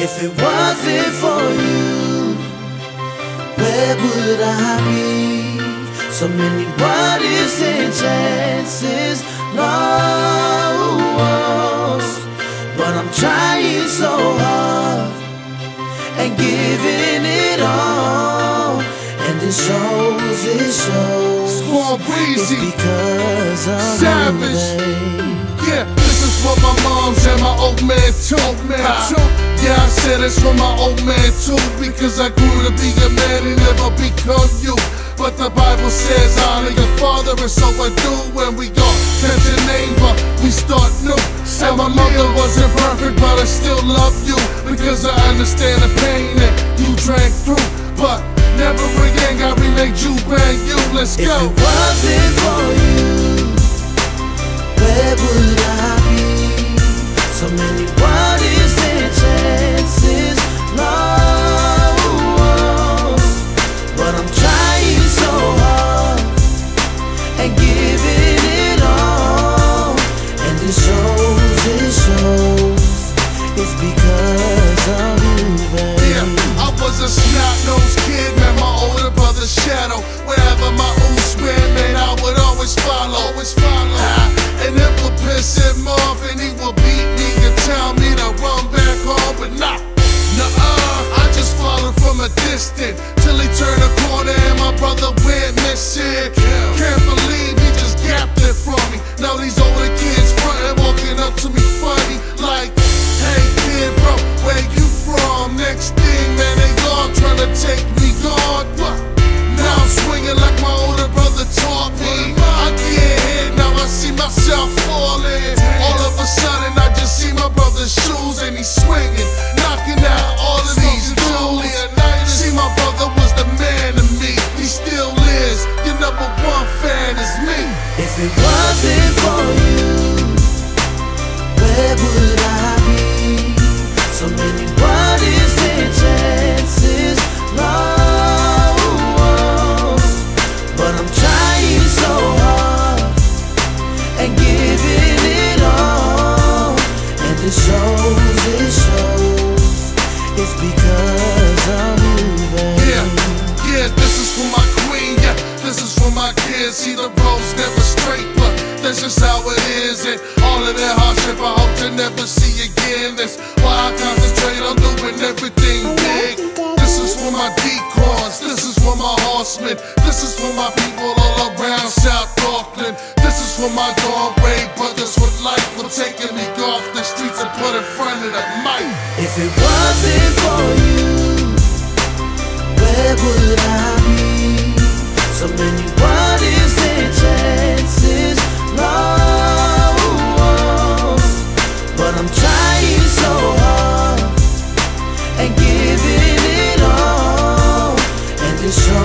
If it wasn't for you, where would I be? So many what ifs and chances lost, but I'm trying so hard and giving it all, and it shows, Small Breezy, it's because of Savage. you, babe. Yeah, this is for my moms and my old man too. Yeah, I said it's for my old man too, because I grew to be a man and never become you. But the Bible says honor your father, and so I do. When we all change your name, but we start new. And my mother wasn't perfect, but I still love you, because I understand the pain that you drank through. But never again, God, we made you bang you. Let's go. If it wasn't for you, where would I be? So many what ifs and chances lost, but I'm trying so hard and giving it all, and it shows, it's because of you, babe. Yeah, I was a snot-nosed kid, man, my older brother's shadow. Wherever my ooze went, man, I would always follow. And it would piss him off, and he would beat me and tell me to run back home, but nuh-uh, I just followed from a distance till he turned a corner and my brother went missing. Can't believe he just gapped it from me. Now these older kids frontin', walking up to me funny, like, hey kid, bro, where you from? Next thing, man, they all tryna take me gone. What? Now I'm swinging like my older brother taught me. I get hit, now I see myself falling. All of a sudden, I just see my brother's shoes and he's swinging, knocking out all of these dudes. See, my brother was the man to me. He still is. Your number one fan is me. If it wasn't for you, where would I be? So many what ifs and chances lost, but I'm trying so hard and giving it all, and it shows, it's because of you, babe. Yeah, this is for my queen, yeah, this is for my kids. See, the road's never straight, but that's just how it is. And all of that hardship I hope to never see again. That's why I concentrate on doing everything big. This is for my deacons, this is for my horsemen, this is for my people all around South Auckland. This is for my dog Ray brothers with life for taking me off the streets and put in front of the mic. If it wasn't for you, where would I be? So many what ifs and chances lost, but I'm trying so hard and giving it all, and it shows.